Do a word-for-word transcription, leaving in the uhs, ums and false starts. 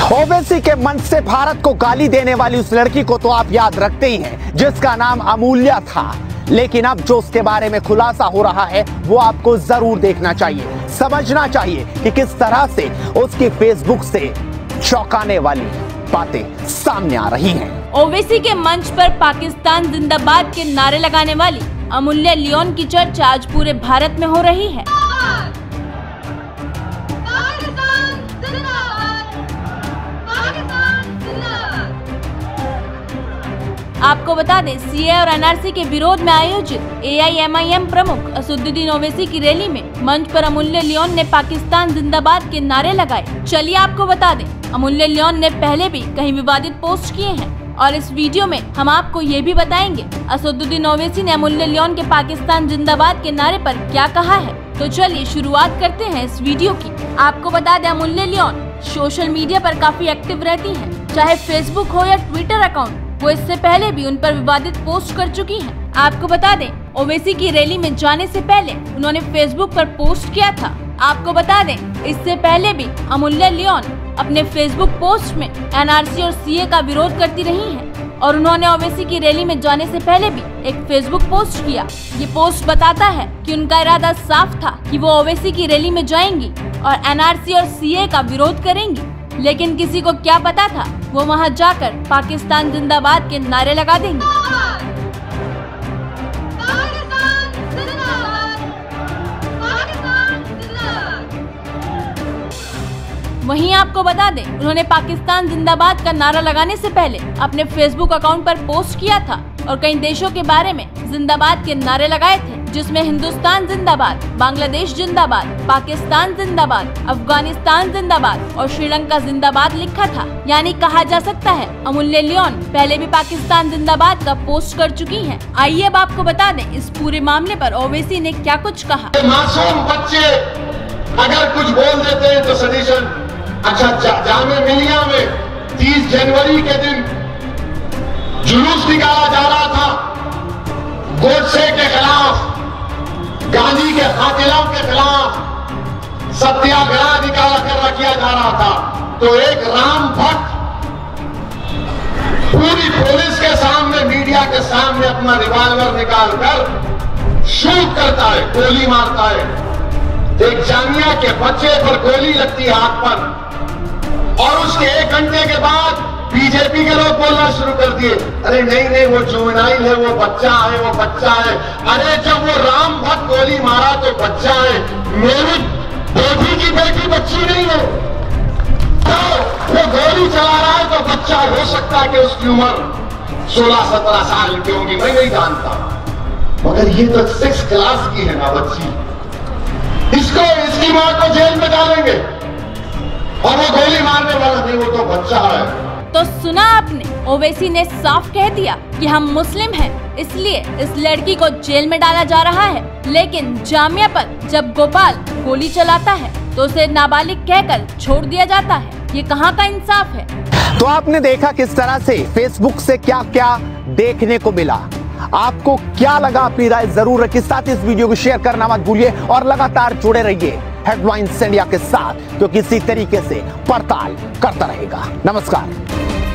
ओवैसी के मंच से भारत को गाली देने वाली उस लड़की को तो आप याद रखते ही हैं, जिसका नाम अमूल्या था। लेकिन अब जो उसके बारे में खुलासा हो रहा है वो आपको जरूर देखना चाहिए, समझना चाहिए कि किस तरह से उसकी फेसबुक से चौंकाने वाली बातें सामने आ रही हैं। ओवैसी के मंच पर पाकिस्तान जिंदाबाद के नारे लगाने वाली अमूल्या लियोन की चर्चा आज पूरे भारत में हो रही है। आपको बता दें, सीए और एनआरसी के विरोध में आयोजित एआईएमआईएम प्रमुख असदुद्दीन ओवैसी की रैली में मंच पर अमूल्या लियोन ने पाकिस्तान जिंदाबाद के नारे लगाए। चलिए आपको बता दें, अमूल्या लियोन ने पहले भी कई विवादित पोस्ट किए हैं और इस वीडियो में हम आपको ये भी बताएंगे असदुद्दीन ओवैसी ने अमूल्या लियोन के पाकिस्तान जिंदाबाद के नारे पर क्या कहा है। तो चलिए शुरुआत करते हैं इस वीडियो की। आपको बता दें, अमूल्या लियोन सोशल मीडिया पर काफी एक्टिव रहती है, चाहे फेसबुक हो या ट्विटर अकाउंट। वो इससे पहले भी उन पर विवादित पोस्ट कर चुकी हैं। आपको बता दें, ओवैसी की रैली में जाने से पहले उन्होंने फेसबुक पर पोस्ट किया था। आपको बता दें, इससे पहले भी अमूल्या लियोन अपने फेसबुक पोस्ट में एनआरसी और सीए का विरोध करती रही हैं और उन्होंने ओवैसी की रैली में जाने से पहले भी एक फेसबुक पोस्ट किया। ये पोस्ट बताता है कि उनका इरादा साफ था कि वो ओवैसी की रैली में जाएंगी और एनआरसी और सीए का विरोध करेंगी, लेकिन किसी को क्या पता था वो वहां जाकर पाकिस्तान जिंदाबाद के नारे लगा देंगे। वहीं आपको बता दें, उन्होंने पाकिस्तान जिंदाबाद का नारा लगाने से पहले अपने फेसबुक अकाउंट पर पोस्ट किया था और कई देशों के बारे में जिंदाबाद के नारे लगाए थे, जिसमें हिंदुस्तान जिंदाबाद, बांग्लादेश जिंदाबाद, पाकिस्तान जिंदाबाद, अफगानिस्तान जिंदाबाद और श्रीलंका जिंदाबाद लिखा था। यानी कहा जा सकता है अमूल्या लियोन पहले भी पाकिस्तान जिंदाबाद का पोस्ट कर चुकी हैं। आइए अब आपको बता दें इस पूरे मामले पर ओवैसी ने क्या कुछ कहा। मासूम बच्चे अगर कुछ बोल देते हैं तो सडिशन। अच्छा, जा, जामे मिलिया में तीस जनवरी के दिन जुलूस निकाला जा रहा था गोडसे के खिलाफ, गांधी के कातिलों के खिलाफ सत्याग्रह निकाला कर किया जा रहा था, तो एक राम भक्त पूरी पुलिस के सामने, मीडिया के सामने अपना रिवॉल्वर निकालकर शूट करता है, गोली मारता है। एक जामिया के बच्चे पर गोली लगती है हाथ पर और उसके एक घंटे के बाद बीजेपी के लोग बोलना शुरू कर दिए, अरे नहीं नहीं वो जुवेनाइल है, वो बच्चा है, वो बच्चा है। अरे जब वो राम भक्त गोली मारा तो बच्चा है, मेरी बेटी की बेटी बच्ची नहीं है, तो वो गोली चला रहा है तो बच्चा हो सकता है कि उसकी उम्र सोलह सत्रह साल की होगी, मैं नहीं जानता, मगर ये तो सिक्स क्लास की है ना बच्ची, इसको इसकी मां को जेल में डालेंगे और वो गोली मारने वाला नहीं, वो तो बच्चा है। तो सुना आपने, ओवैसी ने साफ कह दिया कि हम मुस्लिम हैं, इसलिए इस लड़की को जेल में डाला जा रहा है। लेकिन जामिया पर जब गोपाल गोली चलाता है तो उसे नाबालिग कहकर छोड़ दिया जाता है। ये कहाँ का इंसाफ है। तो आपने देखा किस तरह से फेसबुक से क्या क्या देखने को मिला। आपको क्या लगा, अपनी राय जरूर रखिए। साथ ही इस वीडियो को शेयर करना मत भूलिए और लगातार जुड़े रहिए हेडलाइंस इंडिया के साथ, क्योंकि इसी तरीके से पड़ताल करता रहेगा। नमस्कार।